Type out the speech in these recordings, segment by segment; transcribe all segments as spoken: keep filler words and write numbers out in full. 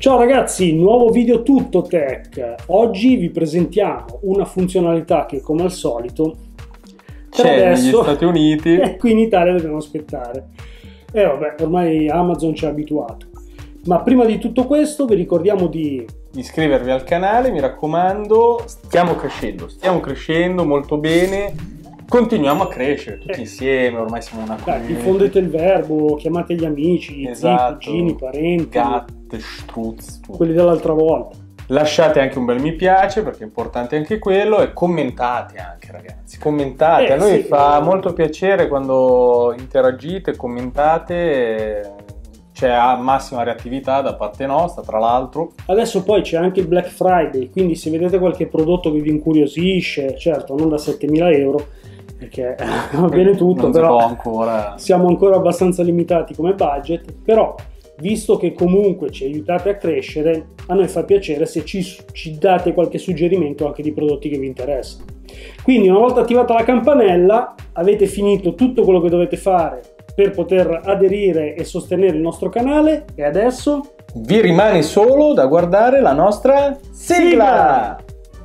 Ciao ragazzi, nuovo video tutto tech. Oggi vi presentiamo una funzionalità che come al solito c'è negli Stati Uniti e qui in Italia dobbiamo aspettare. E vabbè, ormai Amazon ci ha abituato. Ma prima di tutto questo vi ricordiamo di iscrivervi al canale, mi raccomando. Stiamo crescendo, stiamo crescendo molto bene. Continuiamo a crescere tutti eh. insieme, ormai siamo una comunità. Diffondete il verbo, chiamate gli amici, esatto. zii, cugini, parenti, gatte, struzzi, quelli dell'altra volta. Lasciate anche un bel mi piace perché è importante anche quello e commentate anche ragazzi, commentate, eh, a noi sì, fa eh. molto piacere quando interagite, commentate, c'è massima reattività da parte nostra tra l'altro. Adesso poi c'è anche il Black Friday, quindi se vedete qualche prodotto che vi incuriosisce, certo non da settemila euro, perché va bene tutto, non però ancora. siamo ancora abbastanza limitati come budget, però visto che comunque ci aiutate a crescere, a noi fa piacere se ci, ci date qualche suggerimento anche di prodotti che vi interessano. Quindi una volta attivata la campanella avete finito tutto quello che dovete fare per poter aderire e sostenere il nostro canale e adesso vi rimane solo da guardare la nostra sigla!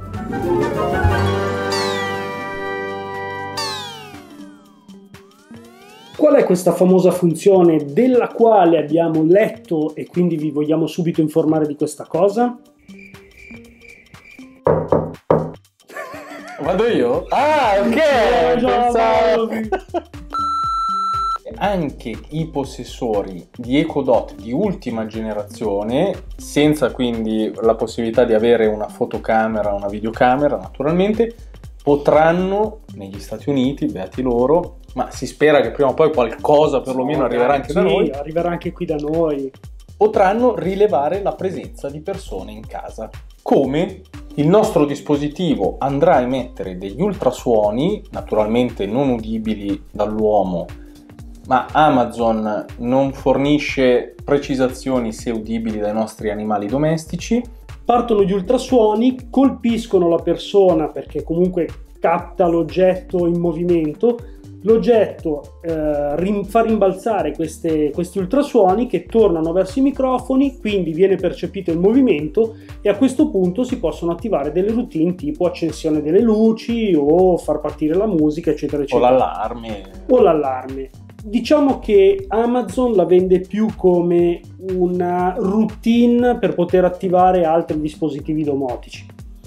Qual è questa famosa funzione della quale abbiamo letto e quindi vi vogliamo subito informare di questa cosa? Vado io? Ah, ok! Pensavo... Anche i possessori di Echo Dot di ultima generazione, senza quindi la possibilità di avere una fotocamera, una videocamera naturalmente, potranno negli Stati Uniti, beati loro, ma si spera che prima o poi qualcosa perlomeno arriverà anche sì, da noi, arriverà anche qui da noi, potranno rilevare la presenza di persone in casa. Come il nostro dispositivo andrà a emettere degli ultrasuoni, naturalmente non udibili dall'uomo, ma Amazon non fornisce precisazioni se udibili dai nostri animali domestici. Partono gli ultrasuoni, colpiscono la persona perché comunque capta l'oggetto in movimento, l'oggetto eh, rim fa rimbalzare queste, questi ultrasuoni che tornano verso i microfoni, quindi viene percepito il movimento e a questo punto si possono attivare delle routine tipo accensione delle luci o far partire la musica eccetera eccetera. O l'allarme. O l'allarme. Diciamo che Amazon la vende più come una routine per poter attivare altri dispositivi domotici,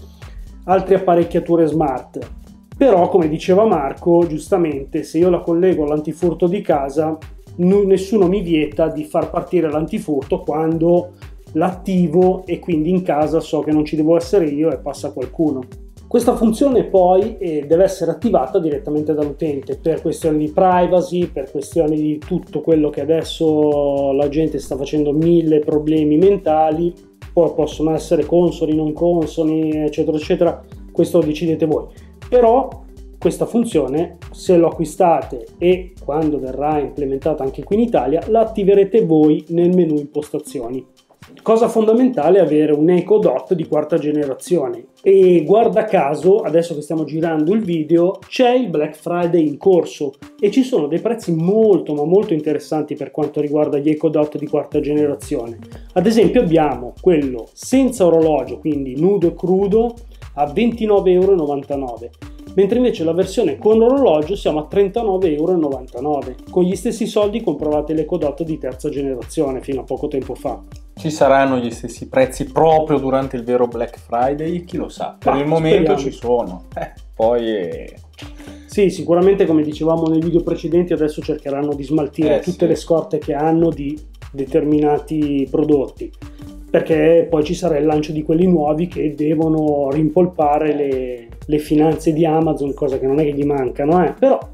altre apparecchiature smart. Però, come diceva Marco, giustamente, se io la collego all'antifurto di casa, nessuno mi vieta di far partire l'antifurto quando l'attivo e quindi in casa so che non ci devo essere io e passa qualcuno. Questa funzione poi eh, deve essere attivata direttamente dall'utente per questioni di privacy, per questioni di tutto quello che adesso la gente sta facendo mille problemi mentali, poi possono essere consoni, non consoni, eccetera, eccetera, questo lo decidete voi. Però questa funzione, se lo acquistate e quando verrà implementata anche qui in Italia, la attiverete voi nel menu impostazioni. Cosa fondamentale è avere un Echo Dot di quarta generazione e guarda caso adesso che stiamo girando il video c'è il Black Friday in corso e ci sono dei prezzi molto ma molto interessanti per quanto riguarda gli Echo Dot di quarta generazione. Ad esempio abbiamo quello senza orologio, quindi nudo e crudo, a ventinove e novantanove euro, mentre invece la versione con orologio siamo a trentanove e novantanove euro. Con gli stessi soldi compravate l'Echo Dot di terza generazione fino a poco tempo fa. Ci saranno gli stessi prezzi proprio durante il vero Black Friday? Chi lo sa? Per ah, il momento speriamo. Ci sono. Eh, poi... È... Sì, sicuramente come dicevamo nei video precedenti adesso cercheranno di smaltire eh, tutte sì. le scorte che hanno di determinati prodotti, perché poi ci sarà il lancio di quelli nuovi che devono rimpolpare le, le finanze di Amazon, cosa che non è che gli mancano, eh? Però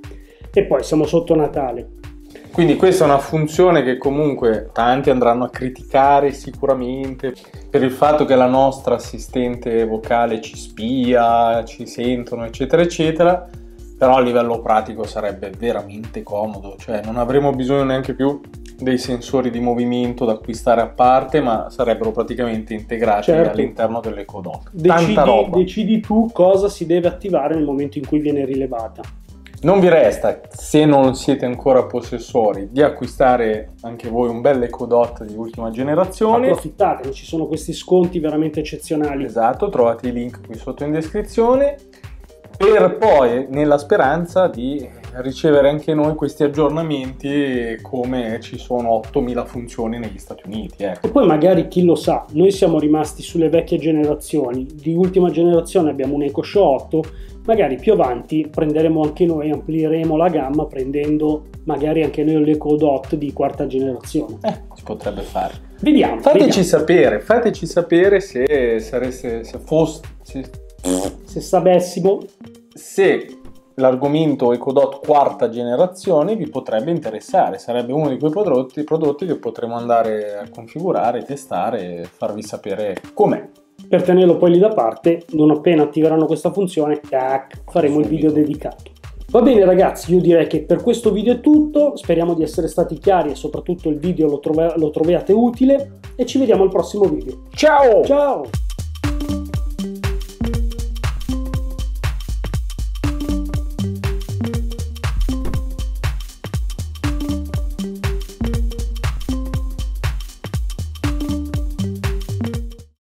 e poi siamo sotto Natale. Quindi questa è una funzione che comunque tanti andranno a criticare sicuramente per il fatto che la nostra assistente vocale ci spia, ci sentono eccetera eccetera, però a livello pratico sarebbe veramente comodo, cioè non avremo bisogno neanche più dei sensori di movimento da acquistare a parte, ma sarebbero praticamente integrati certo. all'interno dell'Echo Dot. Decidi, decidi tu cosa si deve attivare nel momento in cui viene rilevata. Non vi resta, se non siete ancora possessori, di acquistare anche voi un bel EcoDot di ultima generazione. Approfittate, ci sono questi sconti veramente eccezionali. Esatto, trovate i link qui sotto in descrizione, per poi, nella speranza di ricevere anche noi questi aggiornamenti, come ci sono ottomila funzioni negli Stati Uniti. Ecco. E poi magari, chi lo sa, noi siamo rimasti sulle vecchie generazioni, di ultima generazione abbiamo un EcoShow otto, magari più avanti prenderemo anche noi, amplieremo la gamma prendendo magari anche noi l'EcoDot di quarta generazione. Eh, si potrebbe fare. Vediamo. Fateci vediamo. sapere, fateci sapere se sareste, se foste, se, se sapessimo, se l'argomento EcoDot quarta generazione vi potrebbe interessare. Sarebbe uno di quei prodotti, prodotti che potremo andare a configurare, testare e farvi sapere com'è. Per tenerlo poi lì da parte, non appena attiveranno questa funzione, tac, faremo Subito. il video dedicato. Va bene ragazzi, io direi che per questo video è tutto, speriamo di essere stati chiari e soprattutto il video lo, trov- lo troviate utile e ci vediamo al prossimo video. Ciao! Ciao!